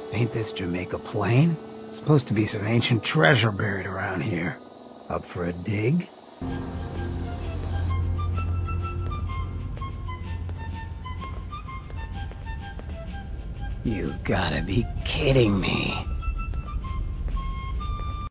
Ain't this Jamaica plain? Supposed to be some ancient treasure buried around here. Up for a dig? You gotta be kidding me.